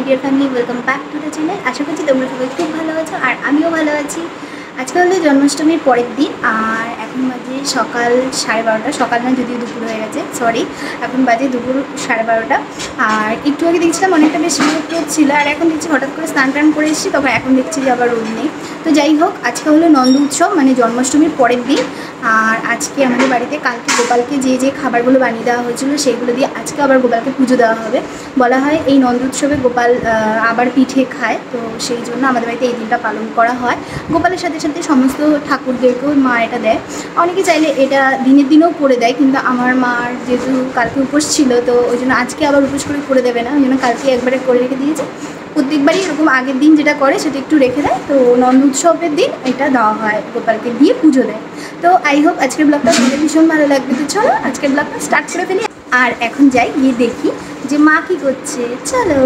Deer family, welcome back to the channel. আশা করছি তোমরা সবাই খুব ভালো আছো আর আমিও ভালো আছি। আজকে হলো জন্মাষ্টমীর পরের দিন আর এখন বাজে সকাল 12:30। সকাল না, যদিও দুপুর হয়ে গেছে, সরি, এখন বাজে দুপুর 12:30। আর একটু আগে দেখছিলাম অনেকটা বেশি রোদ ছিল, আর এখন দেখছি হঠাৎ করে স্নান টান করে এসেছি, তবে এখন দেখছি যে আবার রোদ নেই। তো যাই হোক, আজকে হলো নন্দ উৎসব, মানে জন্মাষ্টমীর পরের দিন। আর আজকে আমাদের বাড়িতে কালকে গোপালকে যে খাবারগুলো বানিয়ে দেওয়া হয়েছিল সেইগুলো দিয়ে আজকে আবার গোপালকে পুজো দেওয়া হবে। বলা হয় এই নন্দ উৎসবে গোপাল আবার পিঠে খায়, তো সেই জন্য আমাদের বাড়িতে এই দিনটা পালন করা হয়। গোপালের সাথে সাথে সমস্ত ঠাকুরদেরকেও মা এটা দেয়। অনেকে চাইলে এটা দিনের দিনেও করে দেয়, কিন্তু আমার মার যেহেতু কালকে উপোস ছিল, তো ওই জন্য আজকে আবার উপোস করে দেবে না, ওই জন্য কালকে একবারে করে রেখে দিয়েছে। প্রত্যেকবারই এরকম আগের দিন যেটা করে সেটা একটু রেখে দেয়, তো নন্দ উৎসবের দিন এটা দেওয়া হয়, গোপালকে দিয়ে পুজো দেয়। তো আই হোপ আজকের ব্লগটা তোমাদের ভীষণ ভালো লাগবে। তো চলো আজকের ব্লগটা স্টার্ট করে ফেলি। আর এখন যাই, গিয়ে দেখি যে মা কি করছে। চলো।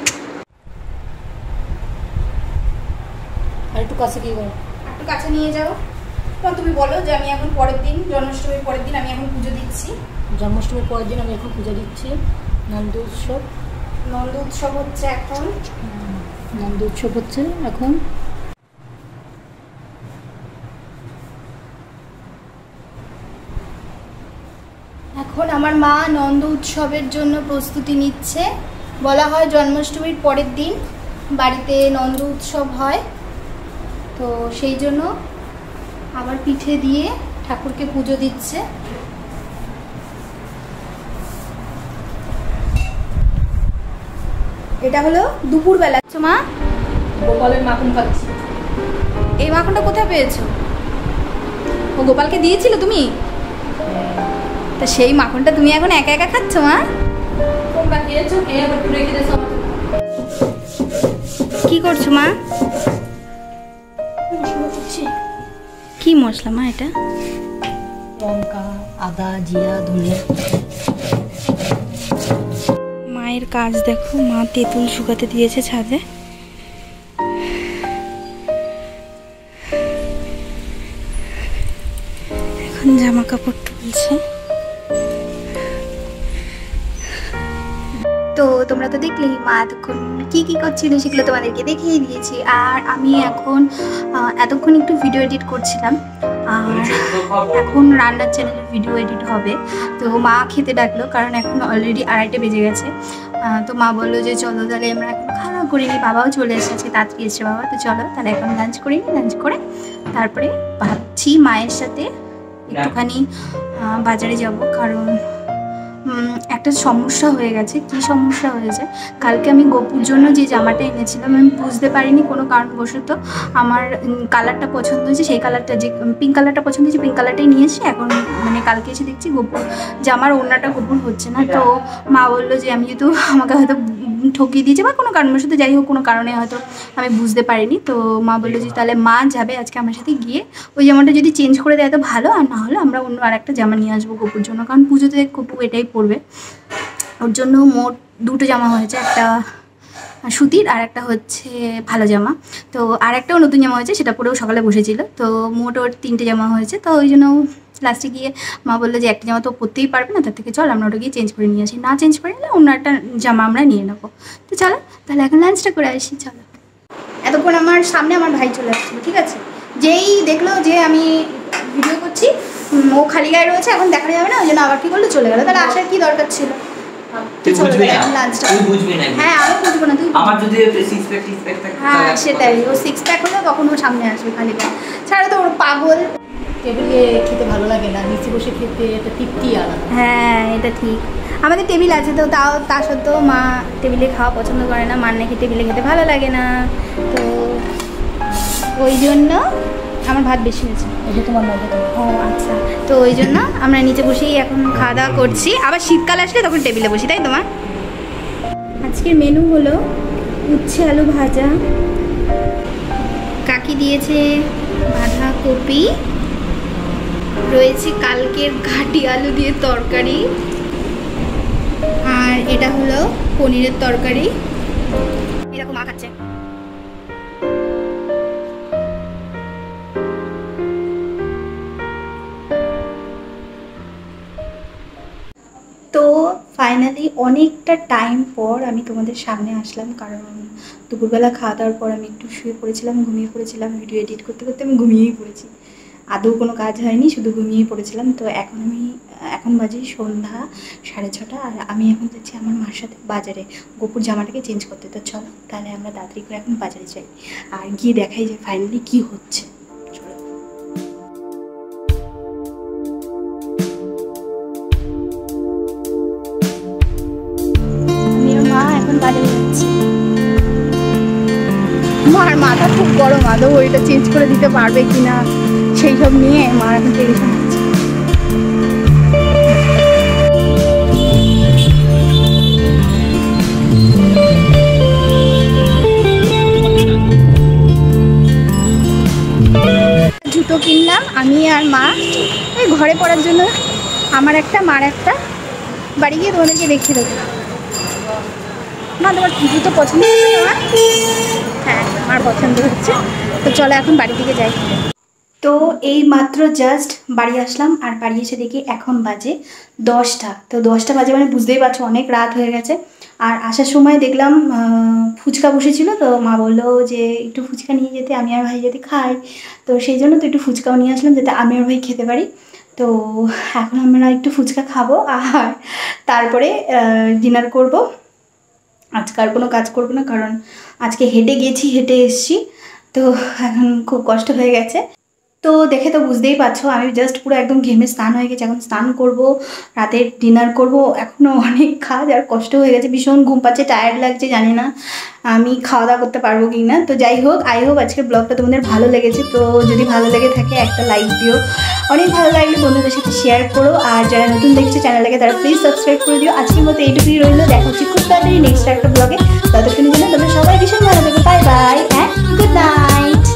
আর একটু কাছে গিয়ে বলো, একটু কাছে নিয়ে যাও। তুমি বলো যে আমি এখন পরের দিন, জন্মাষ্টমীর পরের দিন আমি এখন পুজো দিচ্ছি। জন্মাষ্টমীর পরের দিন আমি এখন পূজা দিচ্ছি। নন্দ উৎসব হচ্ছে এখন। নন্দ উৎসব হচ্ছে এখন। এখন আমার মা নন্দ উৎসবের জন্য প্রস্তুতি নিচ্ছে। বলা হয় জন্মাষ্টমীর পরের দিন বাড়িতে নন্দ উৎসব হয়, তো সেই জন্য আবার পিঠে দিয়ে ঠাকুরকে পুজো দিচ্ছে। এটা হলো দুপুরবেলা। মা, গোপালের মাখন খাচ্ছি। এই মাখনটা কোথায় পেয়েছো? ও গোপালকে দিয়েছিল তুমি? তা সেই মাখনটা তুমি এখন একা একা খাচ্ছ মা? কোনটা খেয়েছো? খেয়ে আবার একটু রেখে দিয়েছো। কি করছো মা? কি মশলা মা এটা? লঙ্কা, আদা, জিরা, ধনে। মায়ের কাজ দেখো, মা তেঁতুল শুকাতে দিয়েছে ছাদে। এখন জামা কাপড় তুলছে। তো তোমরা তো দেখলেই মা এতক্ষণ কি করছিল সেগুলো তোমাদেরকে দেখিয়ে দিয়েছি। আর আমি এখন এতক্ষণ একটু ভিডিও এডিট করছিলাম, আর এখন রান্নার চ্যানেলের ভিডিও এডিট হবে। তো মা খেতে ডাকলো, কারণ এখন অলরেডি 2:30 বেজে গেছে। তো মা বললো যে চলো তাহলে আমরা এখন খাওয়া করে নিই। বাবাও চলে এসেছে, তাড়াতাড়ি এসছে বাবা। তো চলো তাহলে এখন লাঞ্চ করে নিই। লাঞ্চ করে তারপরে ভাবছি মায়ের সাথে একটুখানি বাজারে যাব, কারণ একটা সমস্যা হয়ে গেছে। কি সমস্যা হয়েছে? কালকে আমি গোপুর জন্য যে জামাটা এনেছিলাম, আমি বুঝতে পারিনি কোনো কারণবশত আমার কালারটা পছন্দ হয়েছে, সেই কালারটা, যে পিঙ্ক কালারটা পছন্দ হয়েছে, পিঙ্ক কালারটাই নিয়েছি। এখন মানে কালকে এসে দেখছি গোপুর জামার ওড়নাটা গোপুর হচ্ছে না। তো মা বললো যে আমি যেহেতু আমাকে হয়তো ঠকিয়ে দিয়েছে বা কোনো কারণবশত, যাই হোক কোনো কারণে হয়তো আমি বুঝতে পারিনি। তো মা বললো যে তাহলে মা যাবে আজকে আমার সাথে, গিয়ে ওই জামাটা যদি চেঞ্জ করে দেয় তো ভালো, আর না হলে আমরা অন্য আরেকটা জামা নিয়ে আসবো গোপুর জন্য, কারণ পুজোতে গোপু এটাই পরবে। ওর জন্য মোট 2টো জামা হয়েছে, একটা সুতির আর একটা হচ্ছে ভালো জামা। তো আর একটাও নতুন জামা হয়েছে, সেটা পরেও সকালে বসেছিল। তো মোট ওর 3টে জামা হয়েছে। তো ওই জন্য লাস্টে গিয়ে মা বললো যে একটা জামা তো পরতেই পারবে না, তার থেকে চল আমরা ওটা গিয়ে চেঞ্জ করে নিয়ে আসি, না চেঞ্জ করে নিলে অন্য একটা জামা আমরা নিয়ে নেবো। তো চলো তাহলে এখন লাঞ্চটা করে আসি। চলো। এতক্ষণ আমার সামনে আমার ভাই চলে আসছিলো, ঠিক আছে, যেই দেখলো যে আমি ভিডিও করছি, ও খালি গায়ে রয়েছে, এখন দেখা যাবে না, ওই জন্য আবার কি করলো, চলে গেলো। তাহলে আসার কি দরকার ছিল? হ্যাঁ আমি বুঝবো না, তুই আমার যদি হ্যাঁ সেটাই, ও 6 প্যাক হলো তখন ও সামনে আসবে খালি গায়ে। ছাড়া তো ওর পাগল। টেবিলে খেতে ভালো লাগে না, নিচে বসে খেতে একটা তৃপ্তি আলাদা। হ্যাঁ এটা ঠিক, আমাদের টেবিল আছে তো তা সত্ত্বেও মা টেবিলে খাওয়া পছন্দ করে না, মার নাকি টেবিলে খেতে ভালো লাগে না। তো ওই জন্য আমার ভাত বেশি হয়েছে। এটা তোমার নয়? ও আচ্ছা, তো ওই জন্য আমরা নিচে বসেই এখন খাওয়া দাওয়া করছি। আবার শীতকাল আসলে তখন টেবিলে বসি, তাই তোমার? আজকের মেনু হলো উচ্ছে আলু ভাজা, কাকি দিয়েছে বাঁধাকপি, রয়েছে কালকের ঘাটি আলু দিয়ে তরকারি, আর এটা হলো পনিরের তরকারি। এরকম মা খাচ্ছে। তো ফাইনালি অনেকটা টাইম পর আমি তোমাদের সামনে আসলাম, কারণ দুপুরবেলা খাওয়া দাওয়ার পর আমি একটু শুয়ে পড়েছিলাম, ঘুমিয়ে পড়েছিলাম। ভিডিও এডিট করতে করতে আমি ঘুমিয়েই পড়েছি, আদৌ কোনো কাজ হয়নি, শুধু ঘুমিয়েই পড়েছিলাম। তো এখন বাজে সন্ধ্যা 6:30, আর আমি এখন যাচ্ছি আমার মার সাথে বাজারে গোপুর জামাটাকে চেঞ্জ করতে। তো চলো তাহলে আমরা তাড়াতাড়ি করে এখন বাজারে যাই আর গিয়ে দেখাই যে ফাইনালি কী হচ্ছে। চলো। আমি আর মা এখন বাজারে যাচ্ছি। মার মাথা খুব গরম, আদৌ ওইটা চেঞ্জ করে দিতে পারবে কিনা সেই সব নিয়ে মার এখন টেনশন হচ্ছে। জুতো কিনলাম আমি আর মা, এই ঘরে পড়ার জন্য, আমার একটা মার একটা। বাড়ি গিয়ে তোমাদেরকে দেখিয়ে দেবো। মা তোমার জুতো পছন্দ হচ্ছে তোমার? হ্যাঁ আমার পছন্দ হচ্ছে। তো চলো এখন বাড়ির দিকে যাই। তো এই মাত্র জাস্ট বাড়ি আসলাম, আর বাড়ি এসে দেখি এখন বাজে 10টা। তো 10টা বাজে মানে বুঝতেই পারছো অনেক রাত হয়ে গেছে। আর আসার সময় দেখলাম ফুচকা বসেছিল, তো মা বললো যে একটু ফুচকা নিয়ে যেতে, আমি আর ভাই যাতে খাই। তো সেই জন্য তো একটু ফুচকাও নিয়ে আসলাম যাতে আমি আর ভাই খেতে পারি। তো এখন আমরা একটু ফুচকা খাবো আর তারপরে ডিনার করব। আজকে আর কোনো কাজ করবো না, কারণ আজকে হেঁটে এসেছি, তো এখন খুব কষ্ট হয়ে গেছে। তো দেখে তো বুঝতেই পারছো আমি জাস্ট পুরো একদম ঘেমে স্নান হয়ে গেছে। এখন স্নান করব, রাতে ডিনার করব, এখনও অনেক কাজ আর কষ্ট হয়ে গেছে, ভীষণ ঘুম পাচ্ছে, টায়ার্ড লাগছে। জানি না আমি খাওয়া দাওয়া করতে পারবো কি না। তো যাই হোক, আই হোপ আজকের ব্লগটা তোমাদের ভালো লেগেছে। তো যদি ভালো লেগে থাকে একটা লাইক দিও, অনেক ভালো লাগলে বন্ধুদের সাথে শেয়ার করো, আর যারা নতুন দেখছে চ্যানেলটাকে তারা প্লিজ সাবস্ক্রাইব করে দিও। আজকের মতো এইটুকুই রইলো, দেখা হচ্ছে খুব তাড়াতাড়ি নেক্সট একটা ব্লগে। ততক্ষণের জন্য তোমরা সবাই ভীষণ ভালো থেকো। Bye bye and good night.